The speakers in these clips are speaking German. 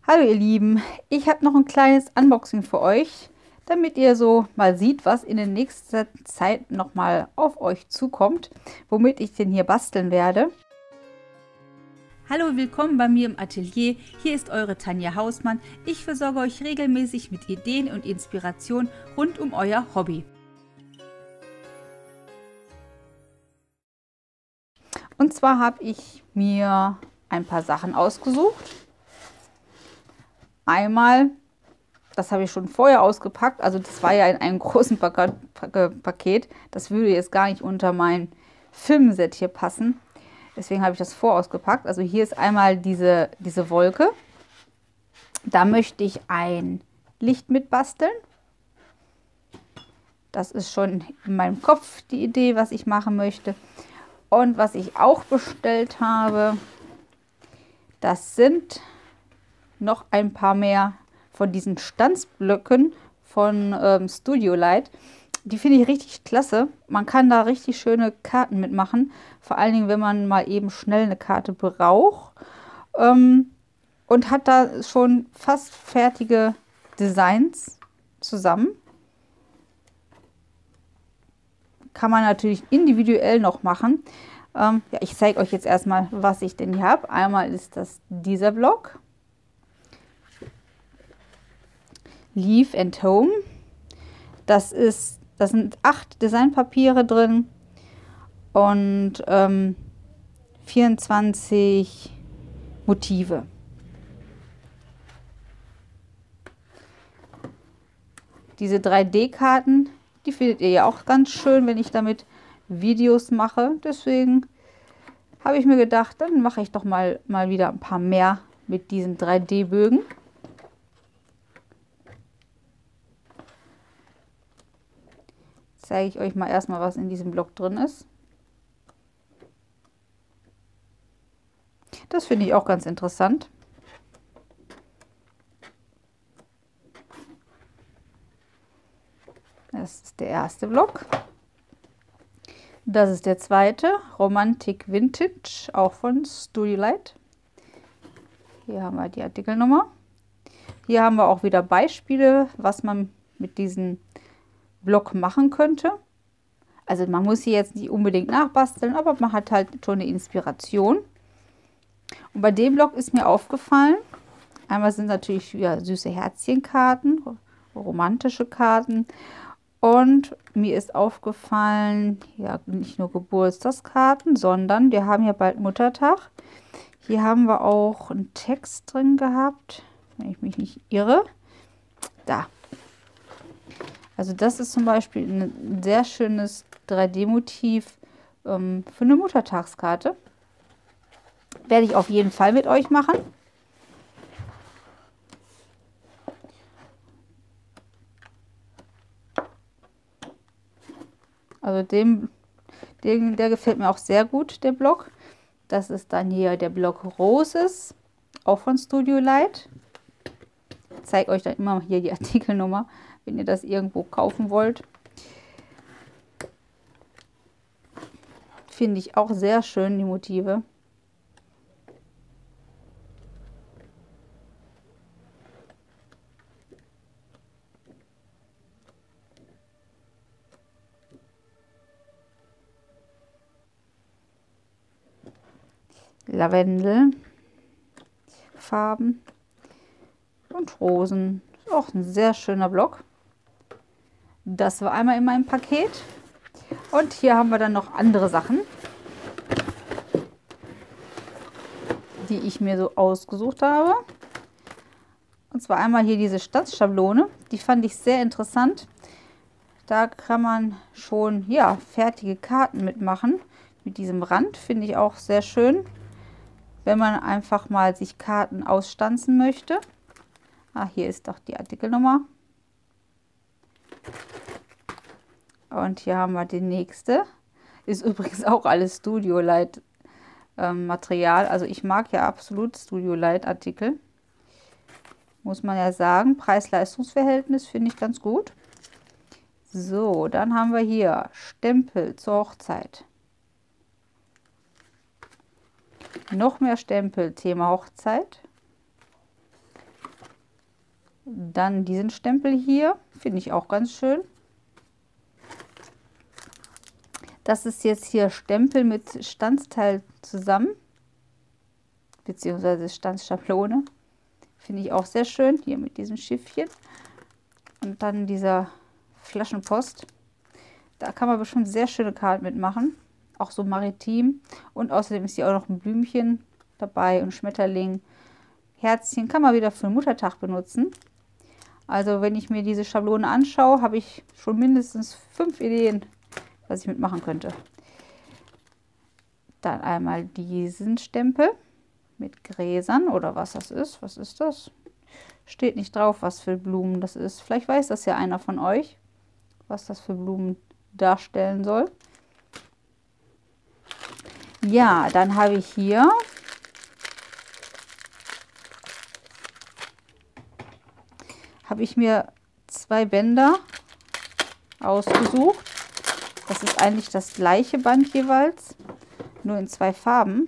Hallo ihr Lieben, ich habe noch ein kleines Unboxing für euch, damit ihr so mal seht, was in der nächsten Zeit nochmal auf euch zukommt, womit ich denn hier basteln werde. Hallo, willkommen bei mir im Atelier. Hier ist eure Tanja Hausmann. Ich versorge euch regelmäßig mit Ideen und Inspiration rund um euer Hobby. Und zwar habe ich mir ein paar Sachen ausgesucht. Einmal, das habe ich schon vorher ausgepackt, also das war ja in einem großen Paket. Das würde jetzt gar nicht unter mein Filmset hier passen. Deswegen habe ich das vorausgepackt. Also hier ist einmal diese Wolke. Da möchte ich ein Licht mit basteln. Das ist schon in meinem Kopf die Idee, was ich machen möchte. Und was ich auch bestellt habe, das sind noch ein paar mehr von diesen Stanzblöcken von Studio Light. Die finde ich richtig klasse. Man kann da richtig schöne Karten mitmachen. Vor allen Dingen, wenn man mal eben schnell eine Karte braucht. Und hat da schon fast fertige Designs zusammen. Kann man natürlich individuell noch machen. Ja, ich zeige euch jetzt erstmal, was ich denn hier habe. Einmal ist das dieser Block. Leaf and Home. Das sind 8 Designpapiere drin und 24 Motive. Diese 3D-Karten, die findet ihr ja auch ganz schön, wenn ich damit Videos mache. Deswegen habe ich mir gedacht, dann mache ich doch mal wieder ein paar mehr mit diesen 3D-Bögen. Zeige ich euch mal erstmal, was in diesem Block drin ist. Das finde ich auch ganz interessant. Das ist der erste Block. Das ist der zweite, Romantic Vintage, auch von Studio Light. Hier haben wir die Artikelnummer. Hier haben wir auch wieder Beispiele, was man mit diesem Block machen könnte. Also man muss hier jetzt nicht unbedingt nachbasteln, aber man hat halt schon eine Inspiration. Und bei dem Block ist mir aufgefallen, einmal sind natürlich wieder süße Herzchenkarten, romantische Karten. Und mir ist aufgefallen, ja, nicht nur Geburtstagskarten, sondern wir haben ja bald Muttertag. Hier haben wir auch einen Text drin gehabt, wenn ich mich nicht irre. Da. Also das ist zum Beispiel ein sehr schönes 3D-Motiv für eine Muttertagskarte. Werde ich auf jeden Fall mit euch machen. Also der gefällt mir auch sehr gut, der Block. Das ist dann hier der Block Roses, auch von Studio Light. Ich zeige euch dann immer hier die Artikelnummer, wenn ihr das irgendwo kaufen wollt. Finde ich auch sehr schön, die Motive. Lavendelfarben und Rosen. Ist auch ein sehr schöner Block. Das war einmal in meinem Paket. Und hier haben wir dann noch andere Sachen, die ich mir so ausgesucht habe. Und zwar einmal hier diese Stanzschablone. Die fand ich sehr interessant. Da kann man schon ja, fertige Karten mitmachen. Mit diesem Rand finde ich auch sehr schön, wenn man einfach mal sich Karten ausstanzen möchte. Ah, hier ist doch die Artikelnummer. Und hier haben wir die nächste. Ist übrigens auch alles Studio Light Material. Also ich mag ja absolut Studio Light Artikel. Muss man ja sagen. Preis-Leistungs-Verhältnis finde ich ganz gut. So, dann haben wir hier Stempel zur Hochzeit. Noch mehr Stempel, Thema Hochzeit. Dann diesen Stempel hier, finde ich auch ganz schön. Das ist jetzt hier Stempel mit Stanzteil zusammen, beziehungsweise Stanzschablone. Finde ich auch sehr schön, hier mit diesem Schiffchen. Und dann dieser Flaschenpost. Da kann man bestimmt sehr schöne Karten mitmachen. Auch so maritim. Und außerdem ist hier auch noch ein Blümchen dabei und Schmetterling. Herzchen kann man wieder für den Muttertag benutzen. Also wenn ich mir diese Schablone anschaue, habe ich schon mindestens 5 Ideen, was ich mitmachen könnte. Dann einmal diesen Stempel mit Gräsern oder was das ist. Was ist das? Steht nicht drauf, was für Blumen das ist. Vielleicht weiß das ja einer von euch, was das für Blumen darstellen soll. Ja, dann habe ich hier mir 2 Bänder ausgesucht. Das ist eigentlich das gleiche Band jeweils, nur in 2 Farben.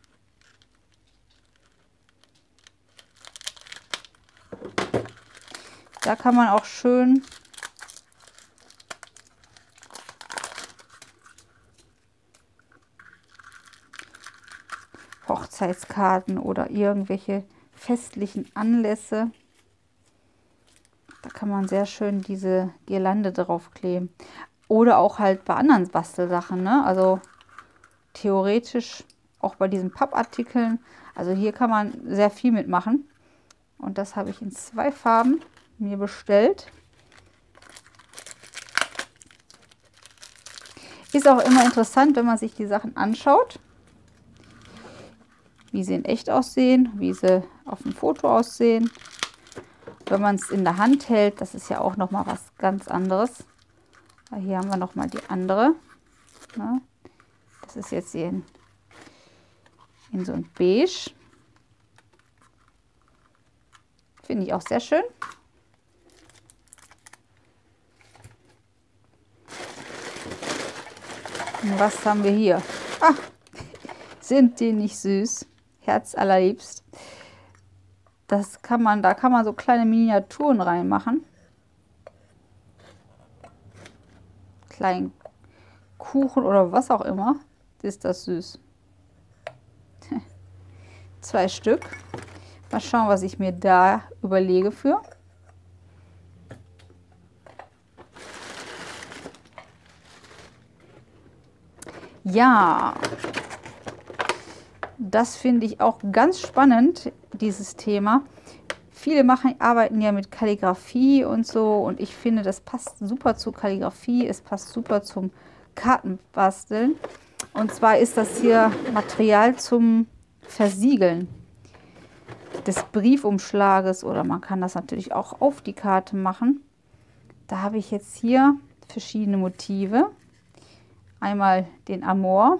Da kann man auch schön Hochzeitskarten oder irgendwelche festlichen Anlässe. Da kann man sehr schön diese Girlande drauf kleben. Oder auch halt bei anderen Bastelsachen, ne? Also theoretisch auch bei diesen Pappartikeln. Also hier kann man sehr viel mitmachen. Und das habe ich in 2 Farben mir bestellt. Ist auch immer interessant, wenn man sich die Sachen anschaut, wie sie in echt aussehen, wie sie auf dem Foto aussehen. Wenn man es in der Hand hält, das ist ja auch noch mal was ganz anderes. Hier haben wir noch mal die andere. Das ist jetzt hier in so ein Beige. Finde ich auch sehr schön. Und was haben wir hier? Ah, sind die nicht süß? Herz allerliebst. Da kann man so kleine Miniaturen reinmachen. Kleinen Kuchen oder was auch immer. Ist das süß. 2 Stück. Mal schauen, was ich mir da überlege für. Ja, das finde ich auch ganz spannend, dieses Thema. Viele arbeiten ja mit Kalligrafie und so, und ich finde, das passt super zu Kalligrafie, es passt super zum Kartenbasteln. Und zwar ist das hier Material zum Versiegeln des Briefumschlages, oder man kann das natürlich auch auf die Karte machen. Da habe ich jetzt hier verschiedene Motive. Einmal den Amor,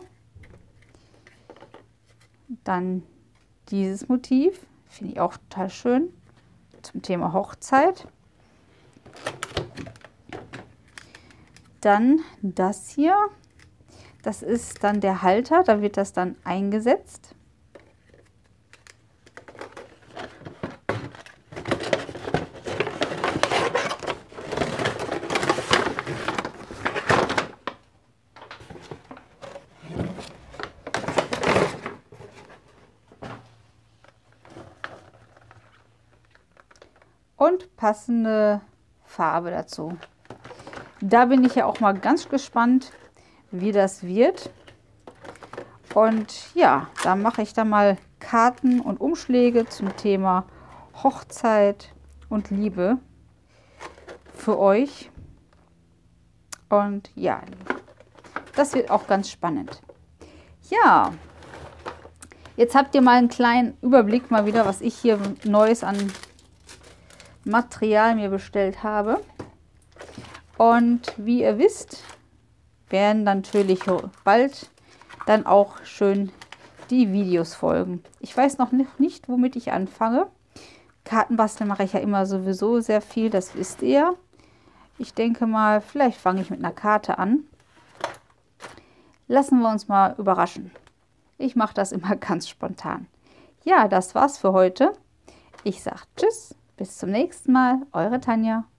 dann dieses Motiv, finde ich auch total schön, zum Thema Hochzeit. Dann das hier, das ist dann der Halter, da wird das dann eingesetzt. Und passende Farbe dazu. Da bin ich ja auch mal ganz gespannt, wie das wird. Und ja, da mache ich dann mal Karten und Umschläge zum Thema Hochzeit und Liebe für euch. Und ja, das wird auch ganz spannend. Ja, jetzt habt ihr mal einen kleinen Überblick mal wieder, was ich hier Neues an Material mir bestellt habe. Und wie ihr wisst, werden natürlich bald dann auch schön die Videos folgen. Ich weiß noch nicht, womit ich anfange. Kartenbasteln mache ich ja immer sowieso sehr viel, das wisst ihr. Ich denke mal, vielleicht fange ich mit einer Karte an. Lassen wir uns mal überraschen. Ich mache das immer ganz spontan. Ja, das war's für heute. Ich sage Tschüss. Bis zum nächsten Mal, eure Tanja.